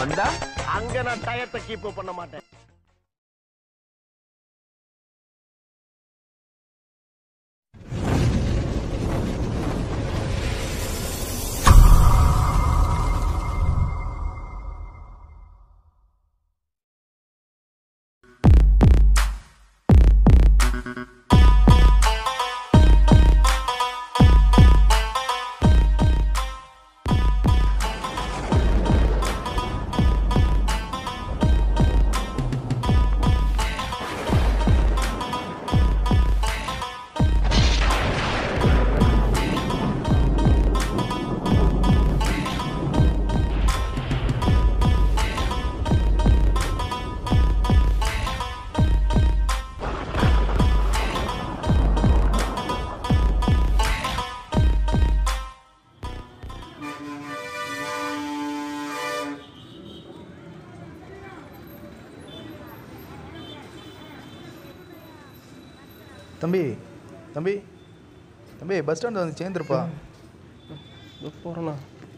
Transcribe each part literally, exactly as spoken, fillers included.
வந்தா அங்க நான் டயத்தை கீப் பண்ண மாட்டேன். தம்பி தம்பி தம்பி பஸ் ஸ்டாண்ட் வந்து சேர்ந்துருப்பா. போகிறேண்ணா.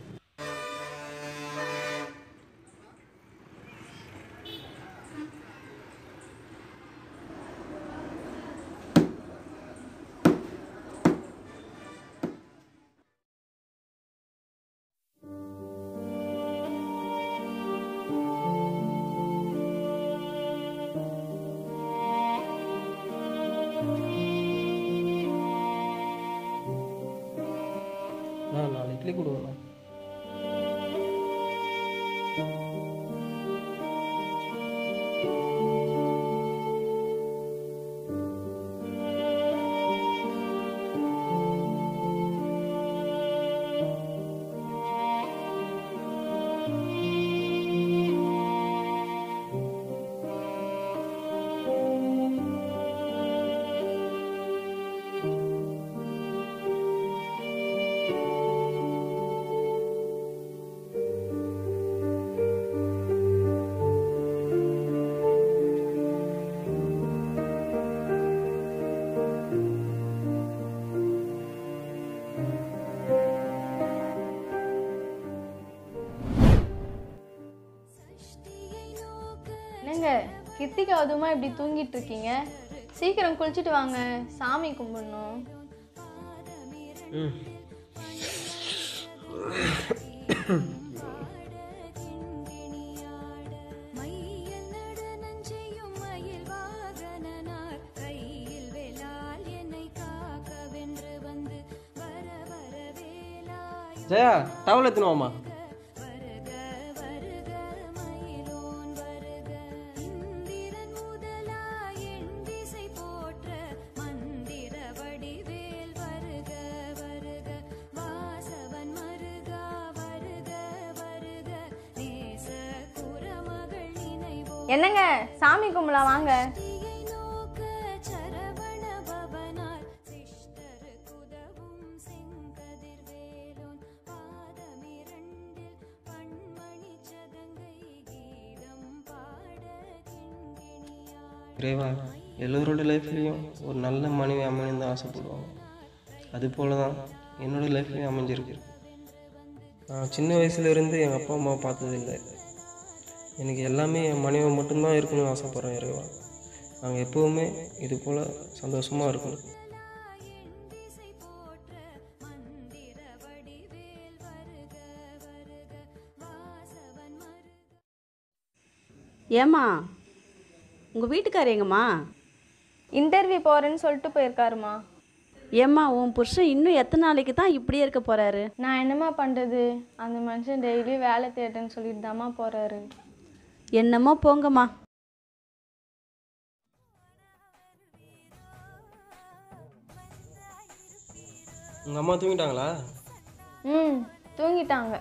நாலு இட்லி கொடுங்கண்ணா. கிருத்திகா அதுமா இப்படி தூங்கிட்டு இருக்கீங்க? சீக்கிரம் குளிச்சுட்டு வாங்க, சாமி கும்பிடணும். ஜெயா டவல் எத்தணுவாமா? என்னங்க சாமி கும்பலாம் வாங்க. இறைவா, எல்லோரோட லைஃப்லேயும் ஒரு நல்ல மனைவி அமையணும் தான் ஆசைப்படுவாங்க. அது போல தான் என்னோட லைஃப்லேயும் அமைஞ்சிருக்கு. நான் சின்ன வயசுலேருந்து எங்கள் அப்பா அம்மாவை பார்த்ததில்லை. எனக்கு எல்லாமே என் மனைவி மட்டும்தான் இருக்கணும்னு ஆசைப்பட்றேன். இறைவா, நாங்கள் எப்போவுமே இது போல் சந்தோஷமாக இருக்கணும். ஏம்மா, உங்கள் வீட்டுக்கார் எங்கம்மா? இன்டர்வியூ போகிறேன்னு சொல்லிட்டு போயிருக்காருமா. ஏம்மா, உன் புருஷன் இன்னும் எத்தனை நாளைக்கு தான் இப்படியே இருக்க போகிறாரு? நான் என்னம்மா பண்ணுறது, அந்த மனுஷன் டெய்லி வேலை தேடுன்னு சொல்லிட்டு தாம்மா போகிறாரு. என்னமோ போங்கம்மா. உங்கள் அம்மா தூங்கிட்டாங்களா? ம் தூங்கிட்டாங்க.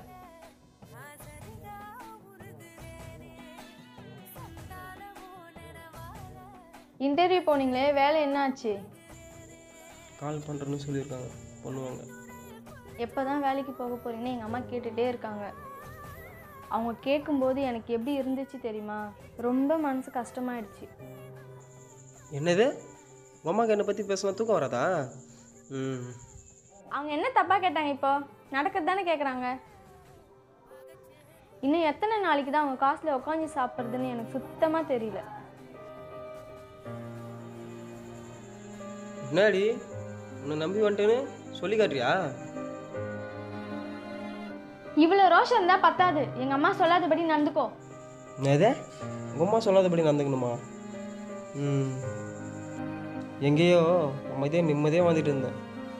இன்டர்வியூ போனீங்களே, வேலை என்னாச்சு? கால் பண்ணுறேன்னு சொல்லியிருக்காங்க, பண்ணுவாங்க. எப்போ தான் வேலைக்கு போக போகிறீங்கன்னு எங்கள் அம்மா கேட்டுகிட்டே இருக்காங்க. அவங்க கேட்கும்போது எனக்கு எப்படி இருந்துச்சு தெரியுமா? ரொம்ப மனசு கஷ்டமாயிடுச்சு. என்னது, உங்கள் அம்மாவுக்கு என்னை பற்றி பேசினா தூக்கம் வராதா? ம் அவங்க என்ன தப்பாக கேட்டாங்க? இப்போ நடக்கிறது தானே கேட்குறாங்க. இன்னும் எத்தனை நாளைக்கு தான் அவங்க காசில் உட்காந்து சாப்பிட்றதுன்னு எனக்கு சுத்தமாக தெரியல. என்னடி உன்னை நம்பி வந்துட்டேன்னு சொல்லி காட்டுறியா? இவ்வளோ ரோஷம் இருந்தால் பத்தாது, எங்கள் அம்மா சொல்லாதபடி நடந்துக்கோ. என்னதே உங்கள் அம்மா சொல்லாதபடி நடந்துக்கணுமா? ம் எங்கேயோ அமைதியாக நிம்மதியாக வந்துட்டு இருந்தேன்.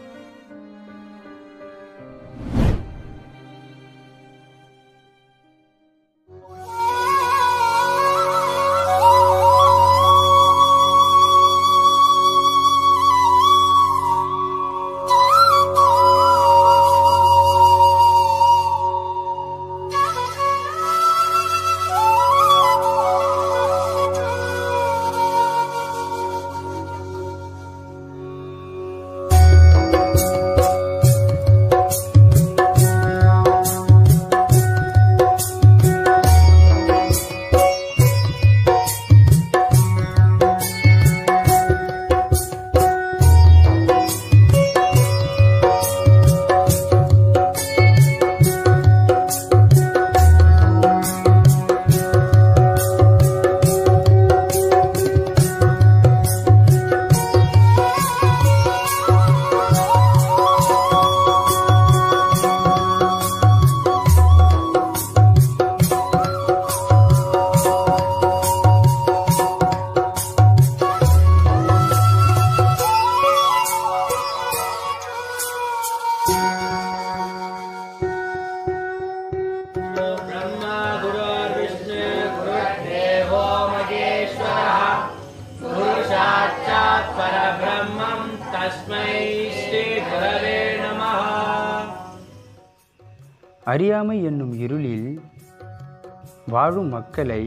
அறியாமை என்னும் இருளில் வாழும் மக்களை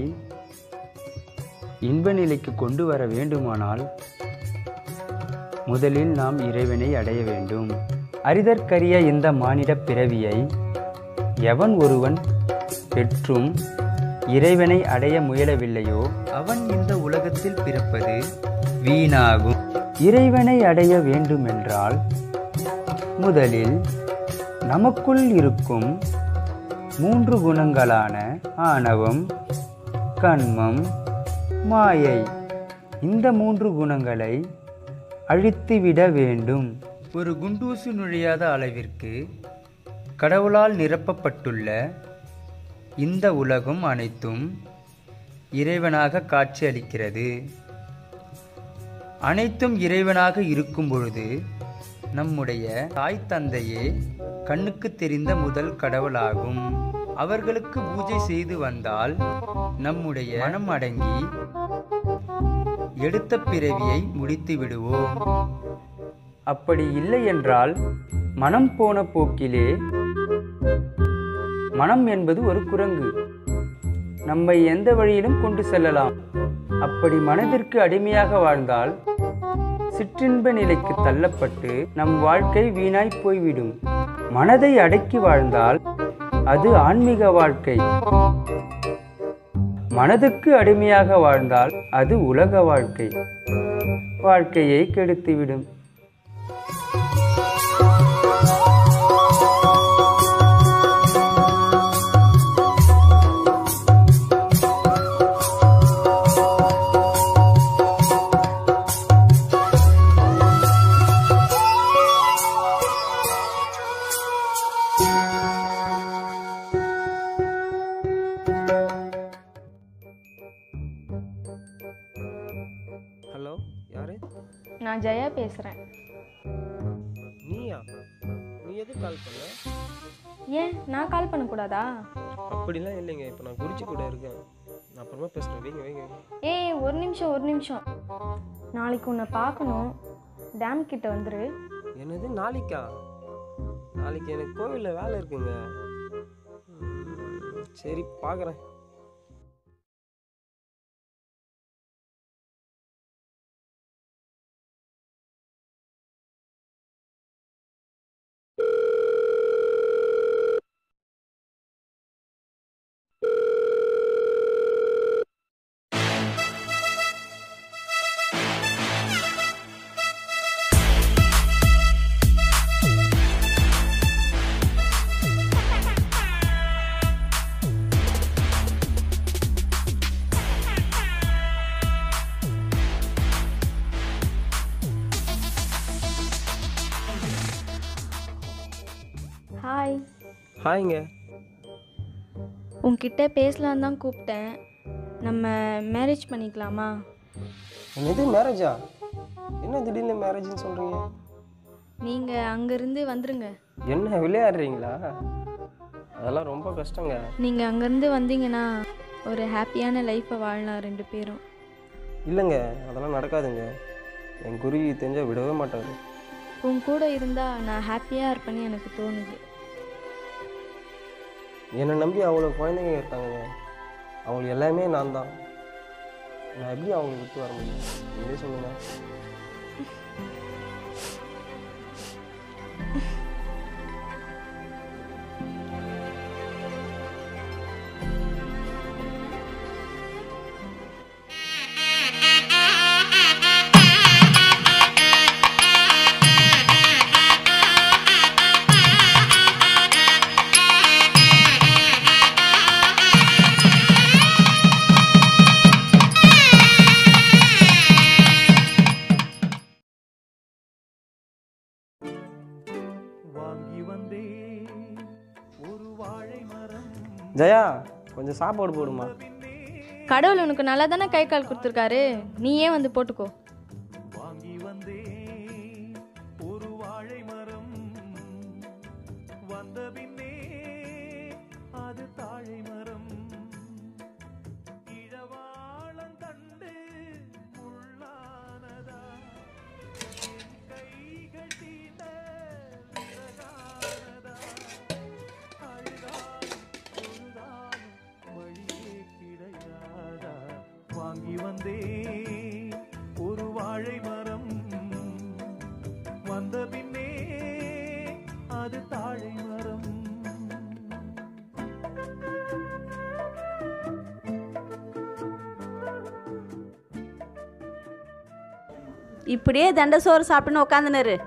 இன்ப நிலைக்கு கொண்டு வர வேண்டுமானால் முதலில் நாம் இறைவனை அடைய வேண்டும். அரிதற்கரிய இந்த மானிட பிறவியை எவன் ஒருவன் பெற்றும் இறைவனை அடைய முயலவில்லையோ அவன் இந்த உலகத்தில் பிறப்பது வீணாகும். இறைவனை அடைய வேண்டுமென்றால் முதலில் நமக்குள் இருக்கும் மூன்று குணங்களான ஆணவம், கண்மம், மாயை, இந்த மூன்று குணங்களை அழித்துவிட வேண்டும். ஒரு குண்டூசி நுழையாத அளவிற்கு கடவுளால் நிரப்பப்பட்டுள்ள இந்த உலகம் அனைத்தும் இறைவனாக காட்சியளிக்கிறது. அனைத்தும் இறைவனாக இருக்கும் பொழுது நம்முடைய தாய் தந்தையே கண்ணுக்கு தெரிந்த முதல் கடவுளாகும். அவர்களுக்கு பூஜை செய்து வந்தால் நம்முடைய மனம் அடங்கி எடுத்த பிறவியை முடித்து விடுவோம். அப்படி இல்லை என்றால் மனம் போன போக்கிலே, மனம் என்பது ஒரு குரங்கு, நம்மை எந்த வழியிலும் கொண்டு செல்லலாம். அப்படி மனதிற்கு அடிமையாக வாழ்ந்தால் சிற்றின்ப நிலைக்கு தள்ளப்பட்டு நம் வாழ்க்கை வீணாய் போய்விடும். மனதை அடக்கி வாழ்ந்தால் அது ஆன்மீக வாழ்க்கை. மனதுக்கு அடிமையாக வாழ்ந்தால் அது உலக வாழ்க்கை, வாழ்க்கையை கெடுத்துவிடும். ஹலோ, யாரு? நான் ஜெயா பேசுகிறேன். நீயா? நீ எதுக்கு கால் பண்ண? ஏன் நான் கால் பண்ணக்கூடாதா? அப்படிலாம் இல்லைங்க, இப்போ நான் குறிச்சி கூட இருக்கேன். நான் அப்புறமா பேசுகிறேன். வைங்க வைங்க. ஏய் ஒரு நிமிஷம் ஒரு நிமிஷம் நாளைக்கு உன்னை பார்க்கணும். டேம் கிட்ட வந்துரு. என்னது நாளைக்கா? நாளைக்கு எனக்கு கோவிலில் வேலை இருக்குங்க. சரி பார்க்குறேன். ஹாய்ங்க. உன்கிட்ட பேசலாம் தான் கூப்பிட்டேன். நம்ம மேரேஜ் பண்ணிக்கலாமா? என்னது மேரேஜா? என்ன திடீர்னு மேரேஜ்னு சொல்கிறீங்க? நீங்கள் அங்கேருந்து வந்துடுங்க. என்ன விளையாடுறீங்களா? அதெல்லாம் ரொம்ப கஷ்டங்க. நீங்கள் அங்கேருந்து வந்தீங்கன்னா ஒரு ஹாப்பியான லைஃப்பை வாழலாம் ரெண்டு பேரும். இல்லைங்க, அதெல்லாம் நடக்காதுங்க. என் குருவி தெரிஞ்சால் விடவே மாட்டார். உன் கூட இருந்தால் நான் ஹாப்பியாக இருப்பேன்னு எனக்கு தோணுது. என்னை நம்பி அவ்வளோ குழந்தைங்க இருக்காங்க. அவங்களுக்கு எல்லாமே நான் தான். நான் எப்படி அவங்களை விட்டு வர முடியும்? நீங்களே சொல்லுங்க. ஜெயா, கொஞ்சம் சாப்பாடு போடுமா. கடவுள் உனக்கு நல்லா தானே கை கால் கொடுத்துருக்காரு, நீ ஏன் வந்து போட்டுக்கோ. வாங்கி வந்தே ஒரு வாழை மரம், வந்த பின்னே அது தாழை மரம். இப்படியே தண்ட சோறு சாப்பிட்டுன்னு உட்காந்துனாரு.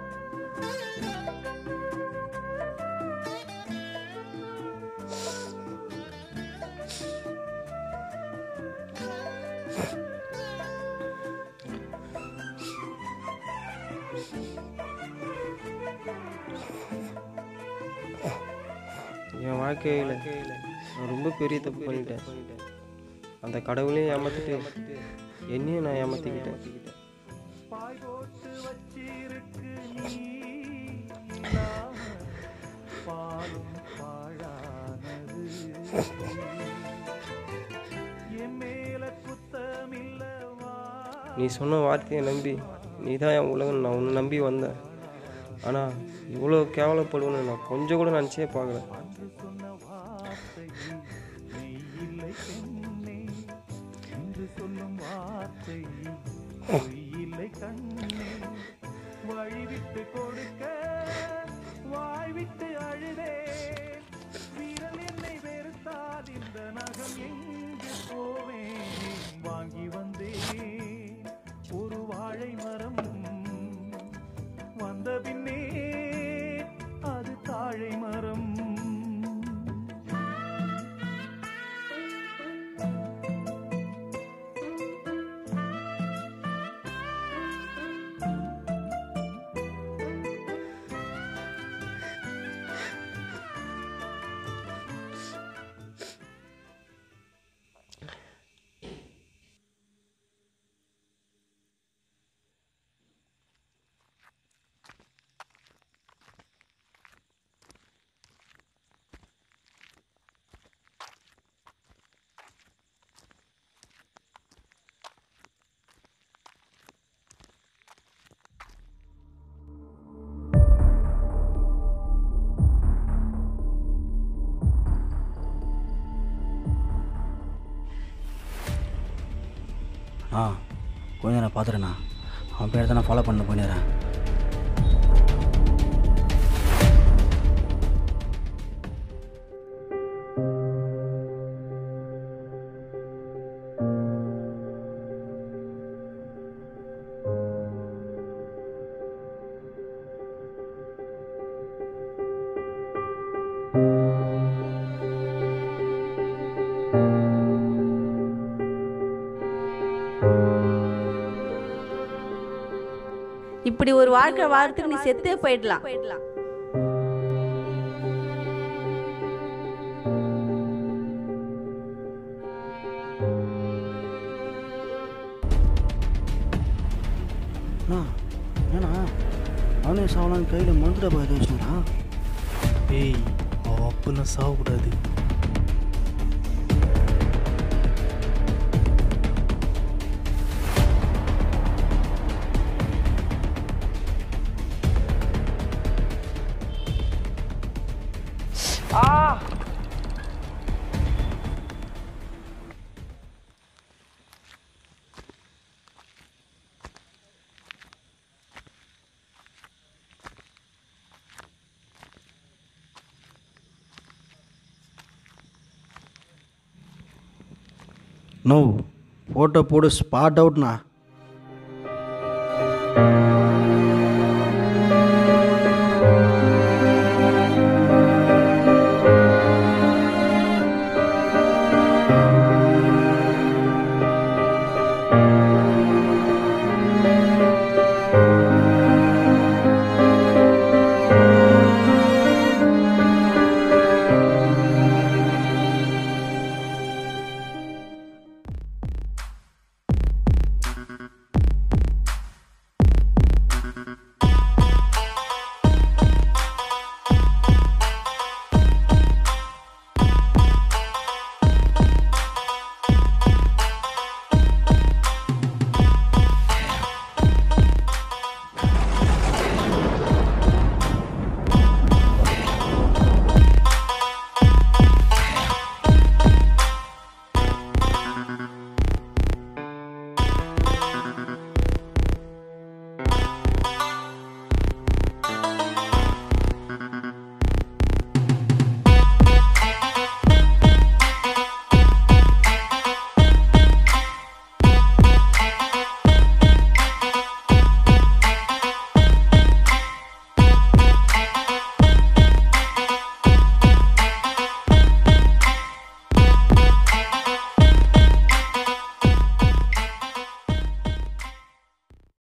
என் வாழ்க்கையில் நான் ரொம்ப பெரிய தப்பு பண்ணிட்டேன். அந்த கடவுளையும் ஏமாத்திட்டு என்னையும் நான் ஏமாத்திக்கிட்டேன். பாய் போட்டு வச்சிருக்கு நீ பாலும் பாழானது, என் மேல குத்தமில்லவா. நீ சொன்ன வார்த்தையை நம்பி நீ தான் என் உலகம், நான் உன்னை நம்பி வந்தேன். ஆனால் இவ்வளோ கேவலப்படுவேன்னு நான் கொஞ்சம் கூட நினச்சே பார்க்கல. சொன்ன வார்த்தை மெய் இல்லை பெண்ணே, என்று சொல்லும் வார்த்தை பொய் இல்லை கண்ணே. வழி விட்டு கொடுக்க வாய் விட்டு அழுதே, வீரல் என்னை வெறுத்தால் இந்த நகம் எங்கு போவேன். வாங்கி வந்தே ஒரு வாழை மரம், வந்த பின்னே அது தாழை மரம். ஆ கொஞ்சம் நான் பார்த்துறேண்ணா. அவன் பேர் தான் நான் ஃபாலோ பண்ண பண்ணிடுறேன். இப்படி ஒரு வாழ்க்கை வாழ்றதுக்கு நீ செத்தே போயிடலாம். சாவலான்னு கையில் மருந்து டப்பா எதை வச்சுனா? ஏய் அவள் அப்பெல்லாம் சாகக்கூடாது. நோ, ஃபோட்டோ போடு, ஸ்பாட் அவுட்ண்ணா.